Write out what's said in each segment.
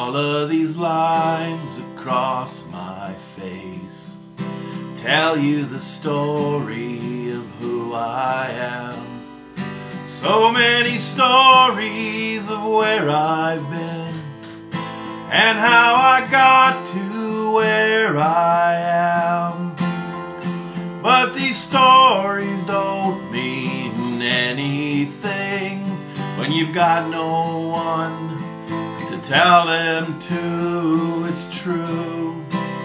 All of these lines across my face tell you the story of who I am. So many stories of where I've been and how I got to where I am. But these stories don't mean anything when you've got no one to tell them to. It's true,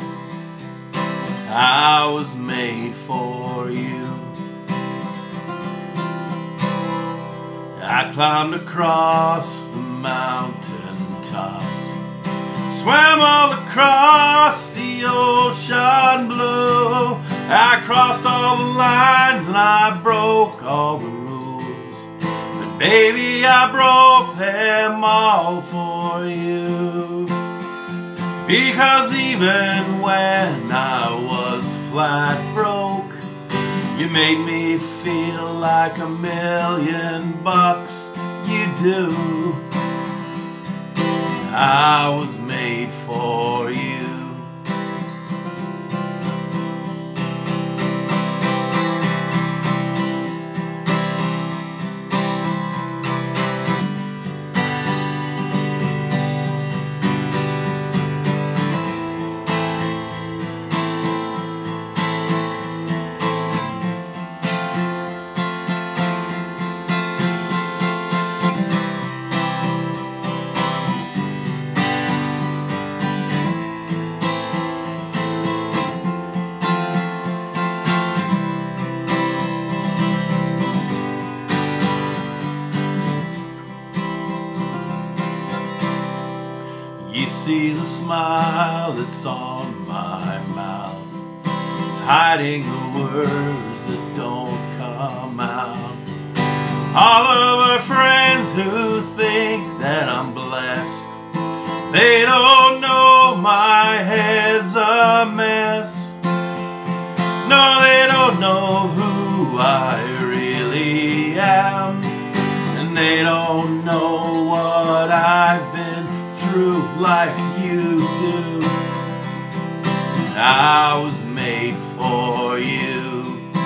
I was made for you. I climbed across the mountain tops, swam all across the ocean blue. I crossed all the lines and I broke all the rules, but baby, I broke them all for you. Because even when I was flat broke, you made me feel like $1,000,000. You do. I was made for you. You see the smile that's on my mouth, it's hiding the words that don't come out. All of our friends who think that I'm blessed, they don't know my head's a mess. No, they don't know who I really am, and they don't know what I've been through like you do. I was made for you.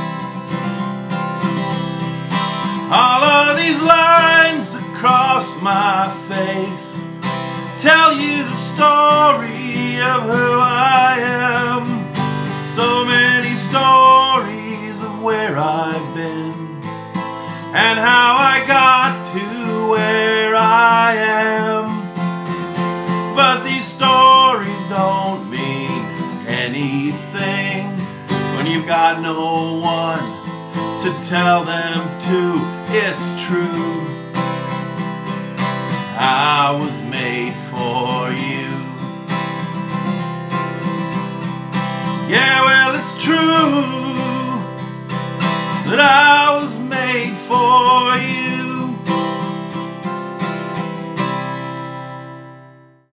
All of these lines across my face tell you the story of who I am. So many stories of where I've been and how I got to where I am. But these stories don't mean anything when you've got no one to tell them to. It's true, I was made for you. Yeah, well, it's true that I was made for you.